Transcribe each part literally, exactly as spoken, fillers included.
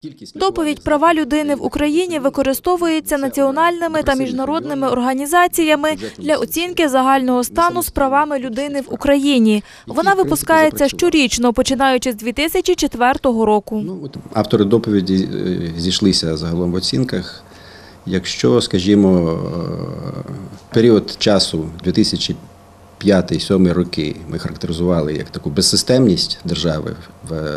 Доповідь «Права людини в Україні» використовується національними та міжнародними організаціями для оцінки загального стану з правами людини в Україні. Вона випускається щорічно, починаючи з дві тисячі четвертого року. Автори доповіді зійшлися загалом в оцінках. Якщо, скажімо, період часу дві тисячі п'ятий - дві тисячі сьомий роки ми характеризували як таку безсистемність держави в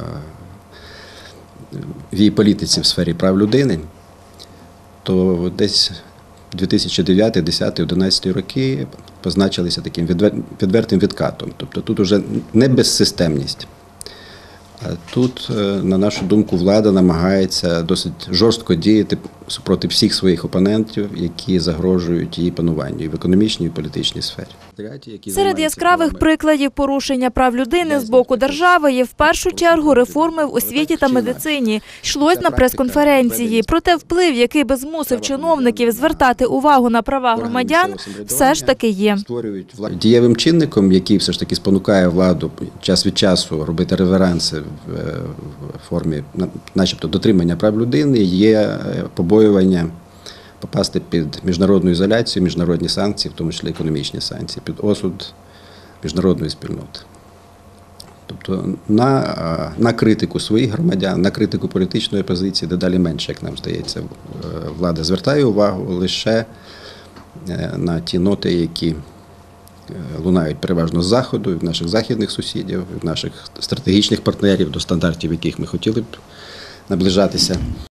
в її політиці в сфері прав людини, то десь дві тисячі дев'ятий - десятий - одинадцятий роки позначилися таким відвертим відкатом. Тобто тут вже не безсистемність, а тут, на нашу думку, влада намагається досить жорстко діяти супроти всіх своїх опонентів, які загрожують її пануванню і в економічній, і в політичній сфері. Серед яскравих прикладів порушення прав людини з боку держави є в першу чергу реформи в освіті та медицині. Йшлось на прес-конференції. Проте вплив, який би змусив чиновників звертати увагу на права громадян, все ж таки є. Дієвим чинником, який все ж таки спонукає владу час від часу робити реверанси в формі начебто дотримання прав людини, є побоювання попасти під міжнародну ізоляцію, міжнародні санкції, в тому числі економічні санкції, під осуд міжнародної спільноти. Тобто на, на критику своїх громадян, на критику політичної опозиції дедалі менше, як нам здається, влада звертає увагу лише на ті ноти, які лунають переважно з Заходу, від наших західних сусідів, від наших стратегічних партнерів, до стандартів, яких ми хотіли б наближатися.